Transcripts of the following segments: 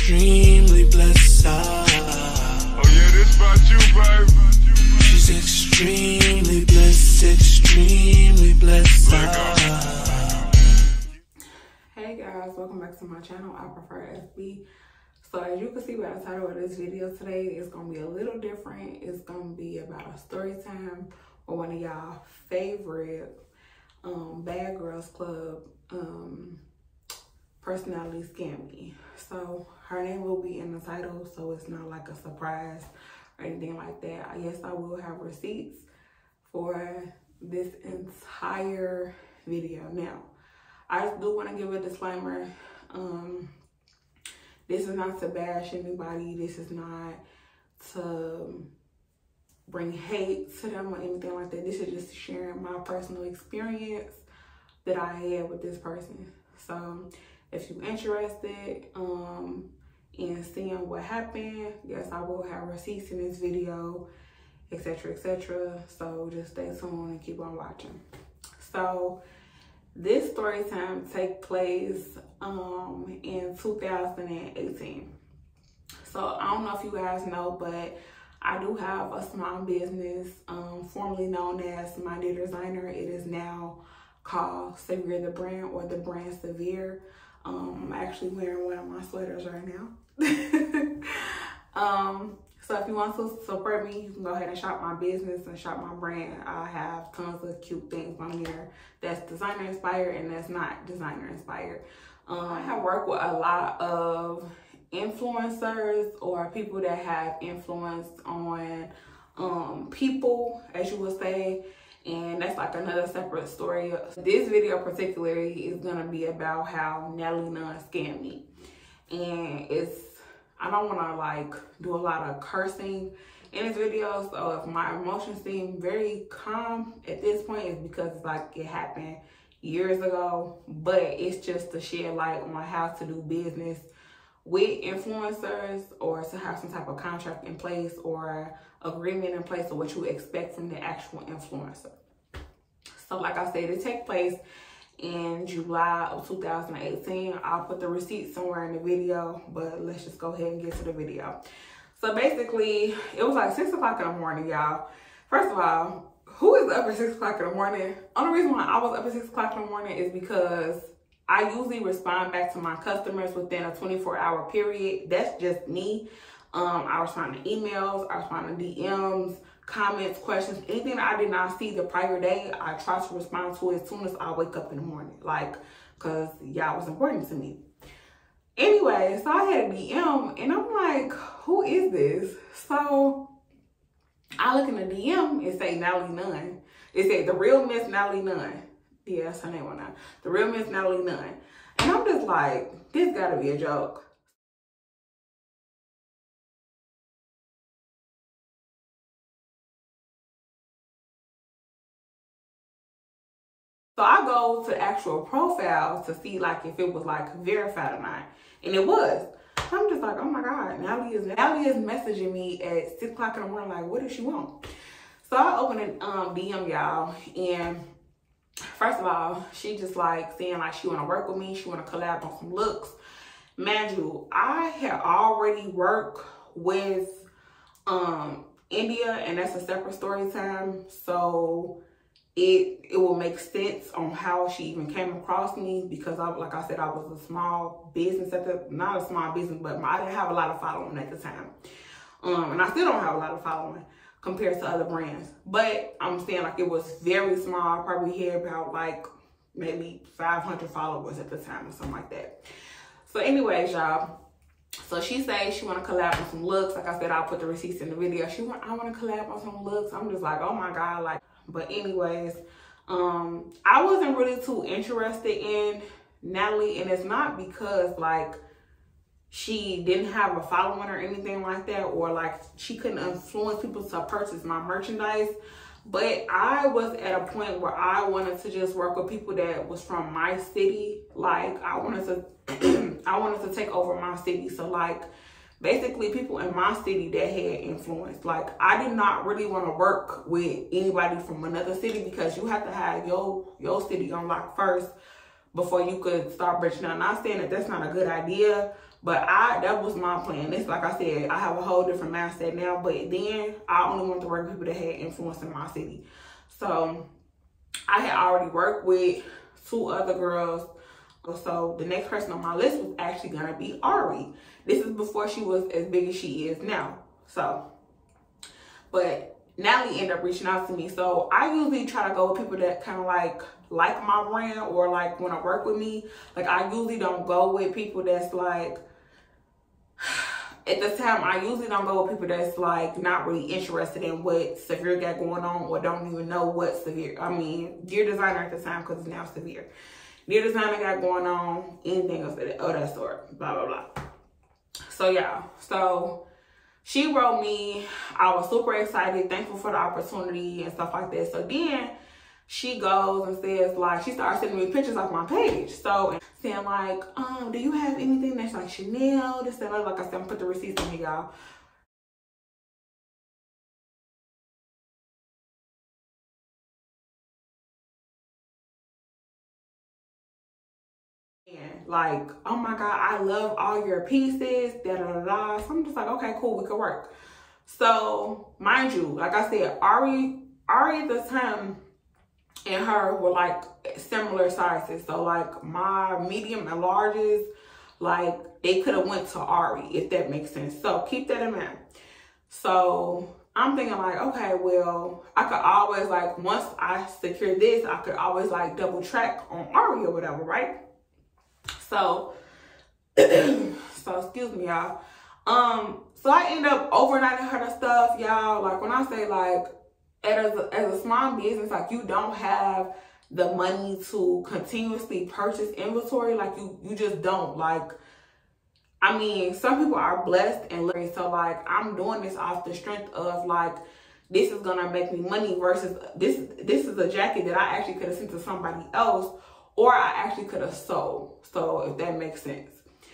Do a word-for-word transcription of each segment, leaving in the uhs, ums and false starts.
extremely blessed. Oh yeah, this about you, babe. She's extremely blessed, extremely blessed. Hey guys, welcome back to my channel. I prefer F B. So as you can see by the title of this video today, it's gonna be a little different. It's gonna be about a story time with one of y'all favorite um, Bad Girls Club um, personality scammy. So her name will be in the title, so it's not like a surprise or anything like that. Yes, I will have receipts for this entire video. Now, I just do want to give a disclaimer. Um, this is not to bash anybody. This is not to bring hate to them or anything like that. This is just sharing my personal experience that I had with this person. So if you're interested um, in seeing what happened, yes, I will have receipts in this video, et cetera, et cetera. So just stay tuned and keep on watching. So this story time take place um, in two thousand eighteen. So I don't know if you guys know, but I do have a small business, um, formerly known as My Dear Designer. It is now called Severe the Brand, or the brand Severe. Um, I'm actually wearing one of my sweaters right now. um, so if you want to support me, you can go ahead and shop my business and shop my brand. I have tons of cute things on here that's designer inspired and that's not designer inspired. Um, I have worked with a lot of influencers or people that have influence on um, people, as you would say. And that's like another separate story. This video particularly is gonna be about how Natalie Nunn scammed me. And it's, I don't wanna like do a lot of cursing in this video. So if my emotions seem very calm at this point, it's because it's like it happened years ago. But it's just to shed light on how to do business with influencers, or to have some type of contract in place or agreement in place of what you expect from the actual influencer. So like I said, it take place in July of two thousand eighteen. I'll put the receipt somewhere in the video, but let's just go ahead and get to the video. So basically, it was like six o'clock in the morning, y'all. First of all, who is up at six o'clock in the morning? Only reason why I was up at six o'clock in the morning is because I usually respond back to my customers within a twenty-four hour period. That's just me. Um, I respond to emails, I respond to D Ms, comments, questions, anything that I did not see the prior day, I try to respond to as soon as I wake up in the morning. Like, cause y'all was important to me. Anyway, so I had a D M and I'm like, who is this? So I look in the D M and say Natalie Nunn. It said the real Miss Natalie Nunn. Yeah, that's her name on that. The real Miss Natalie Nunn. And I'm just like, this gotta be a joke. So I go to the actual profile to see like if it was like verified or not. And it was. So I'm just like, oh my God, Natalie is, Natalie is messaging me at six o'clock in the morning, like, what does she want? So I open an um, D M, y'all, and first of all, she just like saying like she want to work with me. She want to collab on some looks. Mind you, I had already worked with um, India, and that's a separate story time. So it it will make sense on how she even came across me, because I, like I said, I was a small business at the, not a small business, but I didn't have a lot of following at the time. Um, and I still don't have a lot of following compared to other brands, but I'm saying like it was very small. I probably had about like maybe five hundred followers at the time or something like that. So anyways, y'all, so she says she want to collab on some looks. Like I said, I'll put the receipts in the video. She want, I want to collab on some looks. I'm just like, oh my God, like, but anyways, um, I wasn't really too interested in Natalie, and it's not because like she didn't have a following or anything like that, or like she couldn't influence people to purchase my merchandise. But I was at a point where I wanted to just work with people that was from my city. Like I wanted to, I wanted to take over my city. So like basically people in my city that had influence. Like I did not really want to work with anybody from another city, because you have to have your, your city on lock first before you could start branching out. Not saying that that's not a good idea, but I that was my plan. It's like I said, I have a whole different mindset now, but then I only wanted to work with people that had influence in my city. So I had already worked with two other girls. So the next person on my list was actually gonna be Ari. This is before she was as big as she is now. So, but Natalie ended up reaching out to me. So I usually try to go with people that kind of like like my brand or like want to work with me. Like I usually don't go with people that's like, at this time, I usually don't go with people that's like not really interested in what Severe got going on or don't even know what Severe, I mean, Dear Designer at the time, because it's now Severe. Dear Designer got going on, anything else of that sort, blah, blah, blah. So yeah, so she wrote me. I was super excited, thankful for the opportunity and stuff like that. So then she goes and says, like, she started sending me pictures off my page. So saying like, um, do you have anything that's like Chanel, this, that, like I said, I'm put the receipts in here, y'all. Like, oh my God, I love all your pieces, da da da da. So I'm just like, okay, cool, we could work. So mind you, like I said, Ari, Ari at the time and her were like similar sizes. So like my medium and larges, like they could have went to Ari, if that makes sense. So keep that in mind. So I'm thinking like, okay, well, I could always like, once I secure this, I could always like double track on Ari or whatever, right? So, so excuse me, y'all. Um, so I end up overnighting her the stuff, y'all. Like when I say like, as a, as a small business, like you don't have the money to continuously purchase inventory. Like you, you just don't. Like, I mean, some people are blessed and lucky. So like, I'm doing this off the strength of like, this is gonna make me money versus this. This is a jacket that I actually could have sent to somebody else, or I actually could have sold. So if that makes sense.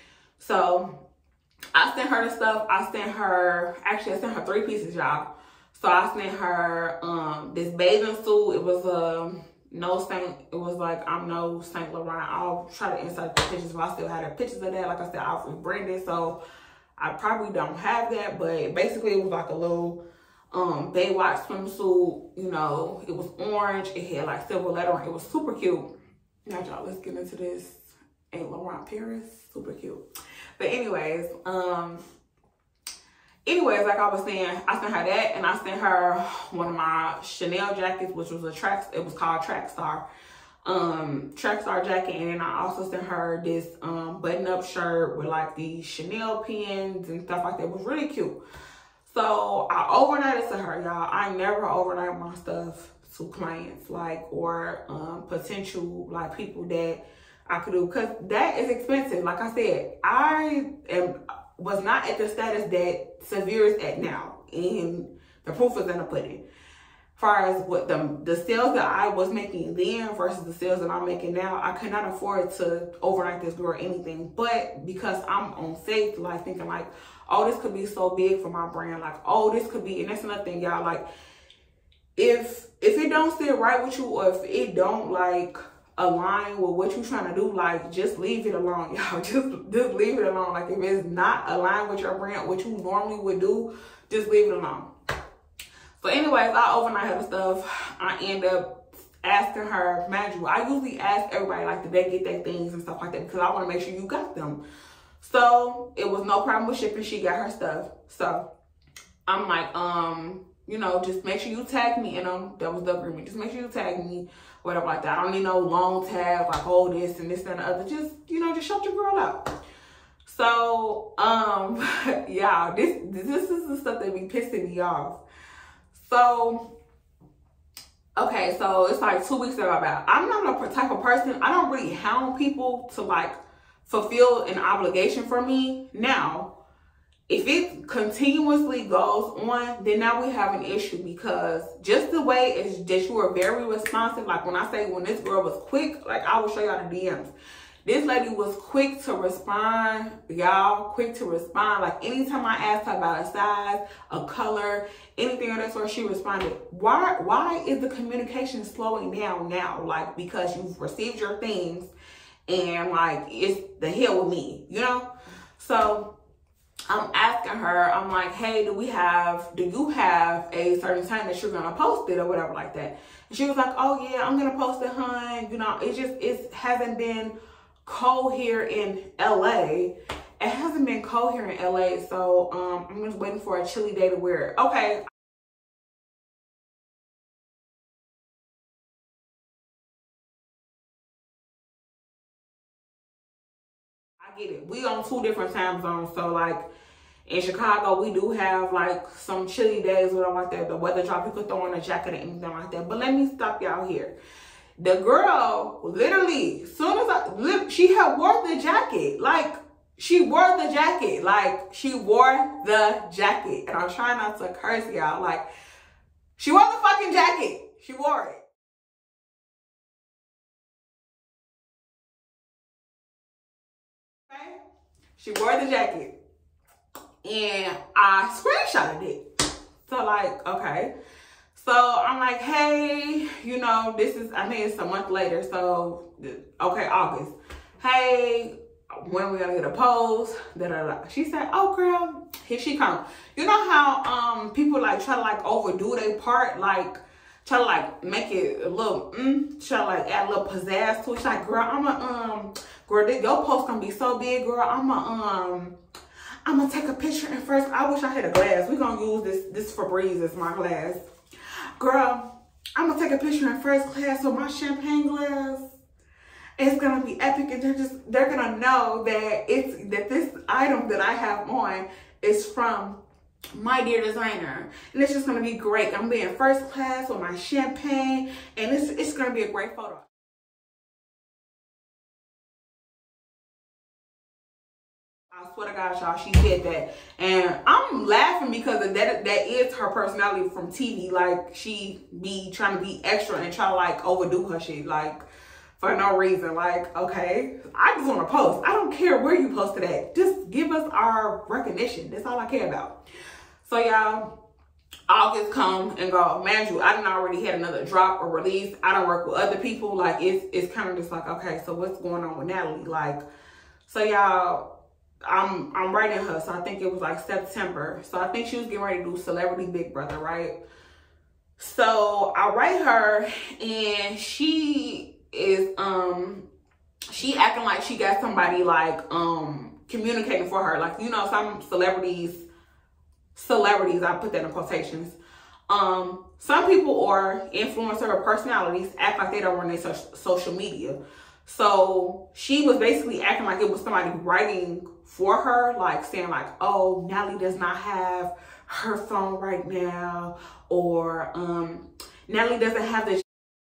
So I sent her the stuff. I sent her, actually I sent her three pieces, y'all. So I sent her um, this bathing suit. It was a um, no Saint, it was like, I'm no Saint Laurent. I'll try to insert the pictures, but I still had her pictures of that. Like I said, I've rebranded, so I probably don't have that, but basically it was like a little um, Baywatch swimsuit. You know, it was orange. It had like silver lettering. It was super cute. Now, y'all, let's get into this. Saint Laurent Paris, super cute. But anyways, um, anyways, like I was saying, I sent her that, and I sent her one of my Chanel jackets, which was a track. It was called Track Star, um, Track Star jacket, and then I also sent her this um button-up shirt with like these Chanel pins and stuff like that. It was really cute. So I overnighted to her, y'all. I never overnight my stuff to clients, like, or um, potential like people that I could do, because that is expensive. Like I said, I am was not at the status that Severe is at now, and the proof is in the pudding. As far as what the the sales that I was making then versus the sales that I'm making now, I could not afford to overnight this girl anything. But because I'm on faith, like thinking like, oh, this could be so big for my brand, like, oh, this could be, and that's another thing, y'all, like, if if it don't sit right with you, or if it don't like align with what you're trying to do, like, just leave it alone, y'all. Just just leave it alone. Like, if it's not aligned with your brand, what you normally would do, just leave it alone. So anyways, I overnight her stuff. I end up asking her, mind you, I usually ask everybody, like, did they get their things and stuff like that, because I want to make sure you got them. So it was no problem with shipping. She got her stuff. So I'm like, um, you know, just make sure you tag me in them. That was the agreement. Just make sure you tag me, whatever like that. I don't need no long tag, like, oh, this and this and the other. Just, you know, just shout your girl out. So, um, yeah, this, this is the stuff that be pissing me off. So, okay, so it's like two weeks ago about, I'm not a type of person, I don't really hound people to like fulfill an obligation for me. Now, if it continuously goes on, then now we have an issue, because just the way is that you are very responsive. Like when I say, when this girl was quick, like I will show y'all the D Ms. This lady was quick to respond, y'all, quick to respond. Like anytime I asked her about a size, a color, anything of that sort, she responded. Why, why is the communication slowing down now? Like, because you've received your things and like it's the hell with me, you know? So I'm asking her, I'm like, hey, do we have, do you have a certain time that you're gonna post it or whatever like that? And she was like, oh yeah, I'm gonna post it, hun. You know, it just, it hasn't been cold here in L A. It hasn't been cold here in L A, so um, I'm just waiting for a chilly day to wear it. Okay. I get it. We on two different time zones, so like in Chicago, we do have like some chilly days, whatever like that. The weather drop, you could throw on a jacket or anything like that. But let me stop y'all here. The girl, literally, soon as I, she had wore the jacket. Like, she wore the jacket. Like, she wore the jacket. And I'm trying not to curse y'all. Like, she wore the fucking jacket. She wore it. Okay? She wore the jacket. And I screenshotted it. So, like, okay. So I'm like, hey, you know, this is, I think it's a month later. So, okay, August. Hey, when we gonna get a post? Da, da, da. She said, oh, girl, here she comes. You know how um people like try to like overdo their part, like try to like make it a little, mm, try to like add a little pizzazz to it. She's like, girl, I'm a, um, girl, your post gonna be so big, girl. I'm a, um, I'm gonna take a picture and first, I wish I had a glass. We're gonna use this, this Febreze as my glass. Girl, I'm gonna take a picture in first class with my champagne glass. It's gonna be epic, and they're just they're gonna know that it's that this item that I have on is from my dear designer, and it's just gonna be great. I'm gonna be in first class with my champagne, and it's it's gonna be a great photo. I swear to God, y'all, she did that. And I'm laughing because that that is her personality from T V. Like, she be trying to be extra and try to, like, overdo her shit, like, for no reason. Like, okay, I just want to post. I don't care where you posted at. Just give us our recognition. That's all I care about. So, y'all, August come and go. Man, you, I didn't already had another drop or release. I don't work with other people. Like, it's, it's kind of just like, okay, so what's going on with Natalie? Like, so, y'all, I'm I'm writing her, so I think it was like September. So I think she was getting ready to do Celebrity Big Brother, right? So I write her, and she is um she acting like she got somebody like um communicating for her. Like, you know, some celebrities, celebrities, I put that in quotations. Um, some people or influencer or personalities act like they don't run their so social media. So she was basically acting like it was somebody writing for her, like saying like, oh, Natalie does not have her phone right now, or um, Natalie doesn't have the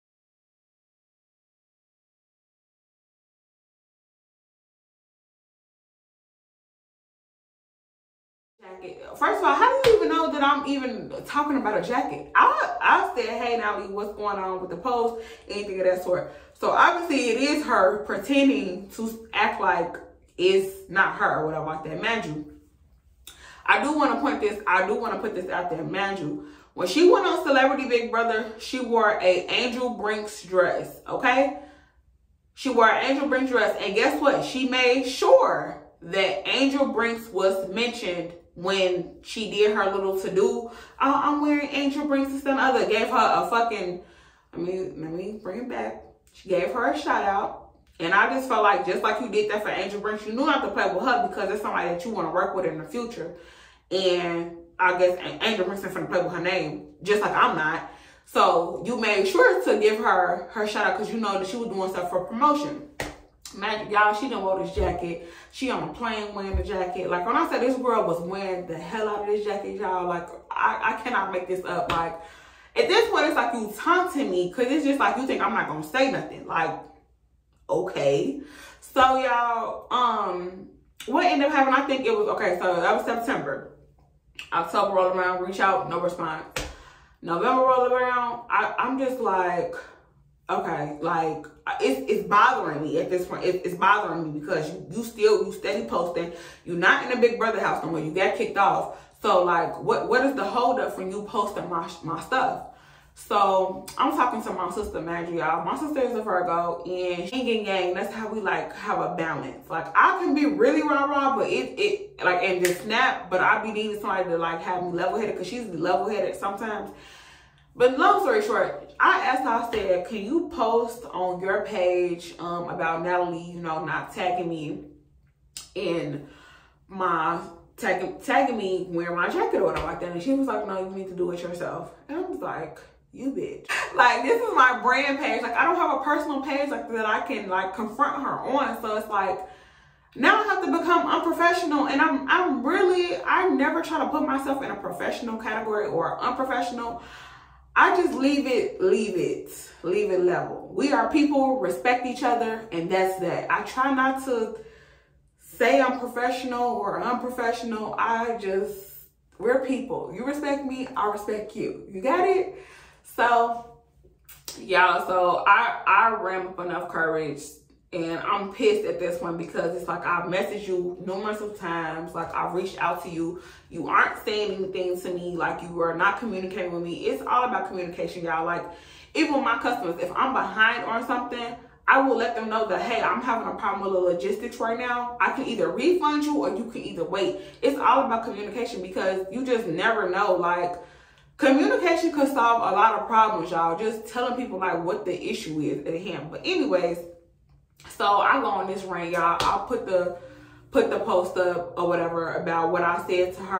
jacket. First of all, how do you even know that I'm even talking about a jacket? I, I said, hey, Natalie, what's going on with the post? Anything of that sort. So obviously it is her pretending to act like it's not her or whatever like that. Mind you, I do want to point this, I do want to put this out there. Mind you, when she went on Celebrity Big Brother, she wore a Angel Brinks dress, okay? She wore an Angel Brinks dress, and guess what? She made sure that Angel Brinks was mentioned when she did her little to-do. Oh, I'm wearing Angel Brinks and some other. Gave her a fucking, let me, let me bring it back. She gave her a shout out. And I just felt like, just like you did that for Angel Brinks, you knew not to play with her because it's somebody that you want to work with in the future. And I guess Angel Brinks isn't going to play with her name, just like I'm not. So you made sure to give her her shout out because you know that she was doing stuff for promotion. Imagine, y'all, she done wore this jacket. She on a plane wearing the jacket. Like, when I said this girl was wearing the hell out of this jacket, y'all, like, I, I cannot make this up. Like, at this point, it's like you taunting me because it's just like you think I'm not going to say nothing. Like, okay. So, y'all, um, what ended up happening, I think it was, okay, so that was September. October rolled around, reach out, no response. November rolled around, I, I'm just like, okay, like, it's, it's bothering me at this point. It, it's bothering me because you, you still, you steady posting. You're not in the Big Brother house no more. You got kicked off. So, like, what, what is the hold up from you posting my, my stuff? So I'm talking to my sister Maggie, y'all. My sister is a Virgo, and yin and yang, that's how we like have a balance. Like I can be really rah rah, but it it like and just snap, but I be needing somebody to like have me level headed, because she's level headed sometimes. But long story short, I asked her, I said, can you post on your page um about Natalie, you know, not tagging me in my tagging tagging me wearing my jacket or whatever like that? And she was like, no, you need to do it yourself. And I was like, you bitch. Like, this is my brand page. Like, I don't have a personal page like that I can like confront her on. So it's like, now I have to become unprofessional, and I'm I'm really I never try to put myself in a professional category or unprofessional. I just leave it, leave it, leave it level. We are people, respect each other, and that's that. I try not to say I'm professional or unprofessional. I just, we're people. You respect me, I respect you. You got it? So, y'all, so I, I ran up enough courage, and I'm pissed at this one because it's like I've messaged you numerous of times. Like I've reached out to you. You aren't saying anything to me. Like you are not communicating with me. It's all about communication, y'all. Like even with my customers, if I'm behind on something, I will let them know that, hey, I'm having a problem with the logistics right now. I can either refund you or you can either wait. It's all about communication, because you just never know. Like communication could solve a lot of problems, y'all. Just telling people like what the issue is at hand. But anyways, so I go on this rant, y'all. I'll put the put the post up or whatever about what I said to her.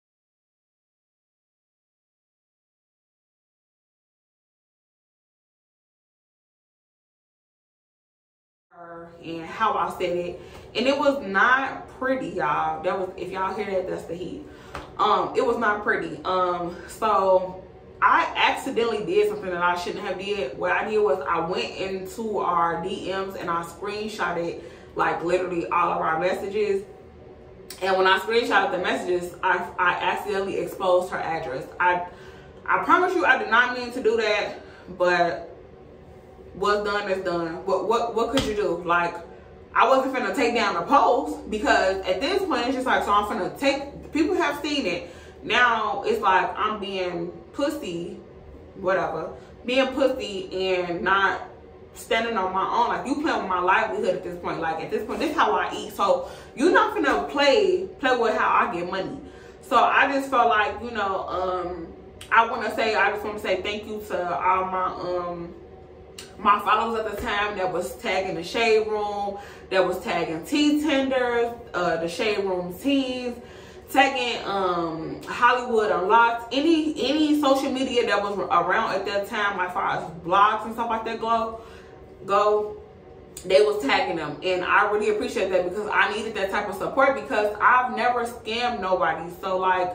And how I said it, and it was not pretty, y'all. That was, if y'all hear that, that's the heat. Um, it was not pretty. Um, so I accidentally did something that I shouldn't have did. What I did was I went into our D Ms and I screenshotted like literally all of our messages. And when I screenshotted the messages, I I accidentally exposed her address. I I promise you, I did not mean to do that, but what's done is done. What what what could you do? Like, I wasn't finna take down the post, because at this point it's just like, so I'm finna take, people have seen it. Now it's like I'm being pussy, whatever, being pussy and not standing on my own. Like, you playing with my livelihood at this point. Like, at this point, this is how I eat. So you're not finna play play with how I get money. So I just felt like, you know, um, I want to say, I just want to say thank you to all my um. my followers at the time that was tagging the Shade Room, that was tagging Tea Tenders, uh, the Shade Room teens, tagging um, Hollywood Unlocked, any any social media that was around at that time, like far as blogs and stuff like that go, go, they was tagging them. And I really appreciate that, because I needed that type of support, because I've never scammed nobody. So like,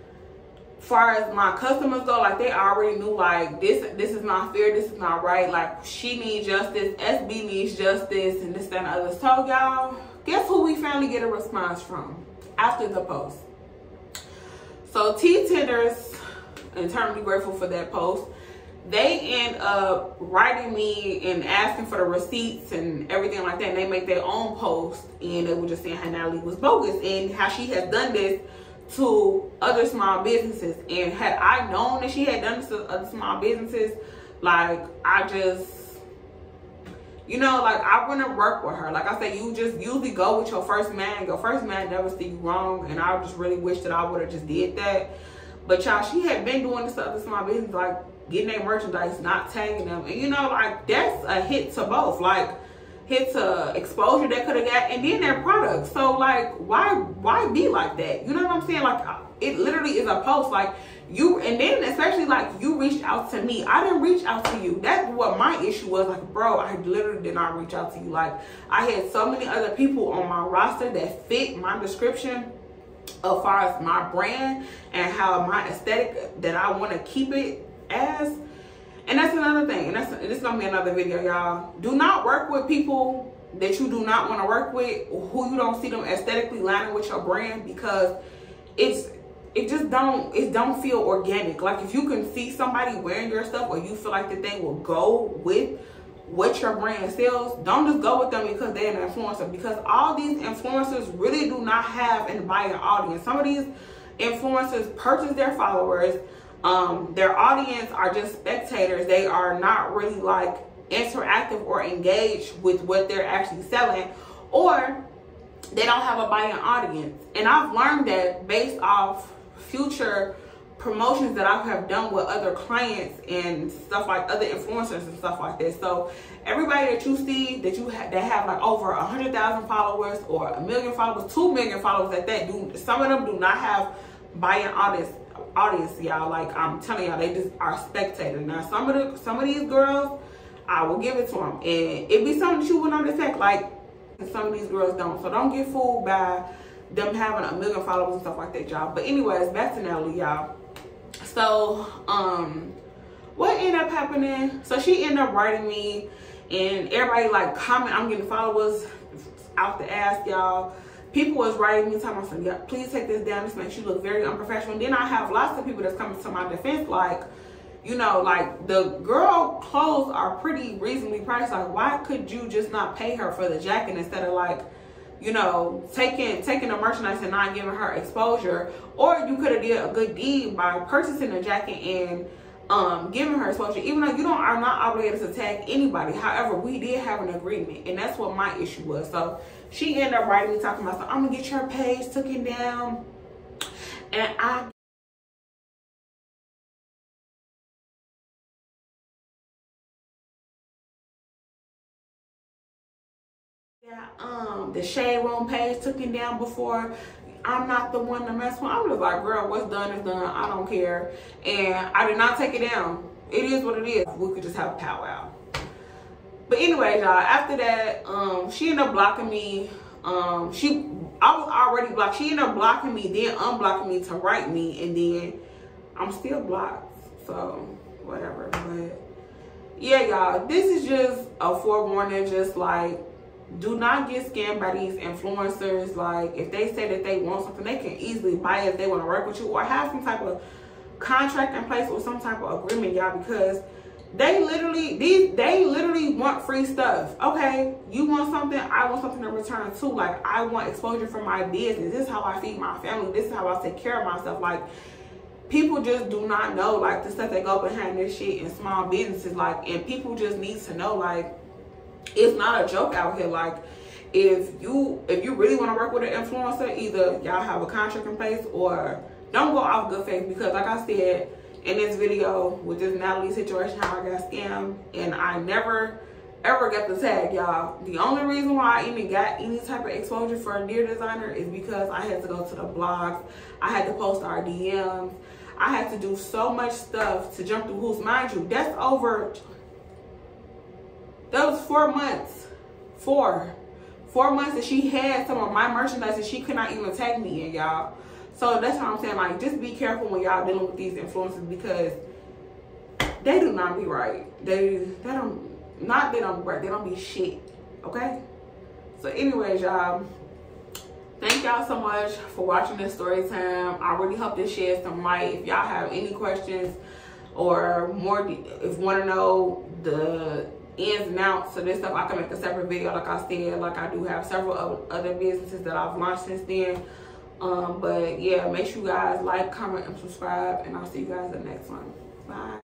far as my customers go, like they already knew like this this is not fair, this is not right, like she needs justice, S B needs justice, and this, that, and others. So y'all, guess who we finally get a response from after the post? So Tea Tenders, eternally grateful for that post, they end up writing me and asking for the receipts and everything like that, and they make their own post, and they were just saying how Natalie was bogus and how she has done this to other small businesses. And had I known that she had done this to other small businesses, like I just, you know, like I wouldn't work with her. Like I said, you just usually go with your first man. Your first man never see you wrong, and I just really wish that I would have just did that. But y'all, she had been doing this to other small businesses, like getting their merchandise, not tagging them, and you know, like that's a hit to both. Like, hit to exposure they could have got, and then their products. So like, why why be like that? You know what I'm saying? Like, it literally is a post. Like you, and then especially like you reached out to me. I didn't reach out to you. That's what my issue was. Like, bro, I literally did not reach out to you. Like, I had so many other people on my roster that fit my description as far as my brand and how my aesthetic that I want to keep it as. And that's another thing, and that's this is gonna be another video, y'all. Do not work with people that you do not want to work with, who you don't see them aesthetically lining with your brand, because it's it just don't it don't feel organic. Like, if you can see somebody wearing your stuff, or you feel like that they will go with what your brand sells, don't just go with them because they're an influencer, because all these influencers really do not have an buying audience. Some of these influencers purchase their followers. Um, their audience are just spectators. They are not really like interactive or engaged with what they're actually selling, or they don't have a buying audience. And I've learned that based off future promotions that I have done with other clients and stuff, like other influencers and stuff like that. So everybody that you see that you ha that have like over a hundred thousand followers or a million followers, two million followers at that, do some of them do not have buying audience audience y'all. Like I'm telling y'all, they just are spectators. Now some of the some of these girls, I will give it to them, and it be something that you would not expect, like, and some of these girls don't. So don't get fooled by them having a million followers and stuff like that, y'all. But anyways, back to Natalie, y'all. So um what ended up happening, so she ended up writing me, and everybody like comment, I'm getting followers out the ass, y'all. People was writing me talking about, yeah, please take this down, this makes you look very unprofessional. And then I have lots of people that's coming to my defense, like, you know, like, the girl clothes are pretty reasonably priced. Like, why could you just not pay her for the jacket instead of, like, you know, taking taking the merchandise and not giving her exposure? Or you could have did a good deed by purchasing the jacket and um giving her exposure, even though you don't are not obligated to tag anybody. However, we did have an agreement, and that's what my issue was. So she ended up writing me talking about, so I'm gonna get your page taken down, and I Yeah, um, the Shade Room page took him down before. I'm not the one to mess with. I'm just like, girl, what's done is done. I don't care. And I did not take it down. It is what it is. We could just have a powwow. But anyways, y'all, after that, um, she ended up blocking me. Um, she, I was already blocked. She ended up blocking me, then unblocking me to write me, and then I'm still blocked. So, whatever. But yeah, y'all, this is just a forewarning, just like, do not get scammed by these influencers. Like, if they say that they want something, they can easily buy it if they want to work with you, or have some type of contract in place or some type of agreement, y'all, because they literally these they literally want free stuff. Okay, you want something, I want something in return too. Like, I want exposure for my business. This is how I feed my family. This is how I take care of myself. Like, people just do not know, like, the stuff that go behind this shit in small businesses. Like, and people just need to know, like, it's not a joke out here. Like, if you if you really want to work with an influencer, either y'all have a contract in place or don't go off good faith. Because like I said in this video with this Natalie situation, how I got scammed, and I never ever got the tag, y'all. The only reason why I even got any type of exposure for a Dear Designer is because I had to go to the blogs, I had to post our D Ms, I had to do so much stuff to jump through hoops. Mind you, that's over That was four months. Four. Four months that she had some of my merchandise that she could not even tag me in, y'all. So that's what I'm saying. Like, just be careful when y'all dealing with these influencers, because they do not be right. They they don't not they don't be right. They don't be shit. Okay? So anyways, y'all, thank y'all so much for watching this story time. I really hope this sheds some light. If y'all have any questions or more, if you want to know the ins and outs of this stuff, I can make a separate video. Like I said, like, I do have several other businesses that I've launched since then. Um, but yeah, make sure you guys like, comment, and subscribe, and I'll see you guys in the next one. Bye.